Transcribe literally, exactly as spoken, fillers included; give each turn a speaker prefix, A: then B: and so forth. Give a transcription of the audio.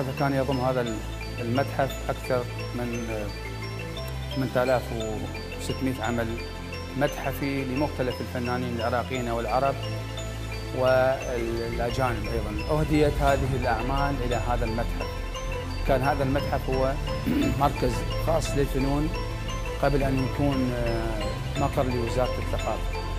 A: بالحقيقة كان يضم هذا المتحف أكثر من ثمانية آلاف وستمئة عمل متحفي لمختلف الفنانين العراقيين والعرب والأجانب أيضاً. أهديت هذه الأعمال إلى هذا المتحف. كان هذا المتحف هو مركز خاص للفنون قبل أن يكون مقر لوزارة الثقافة.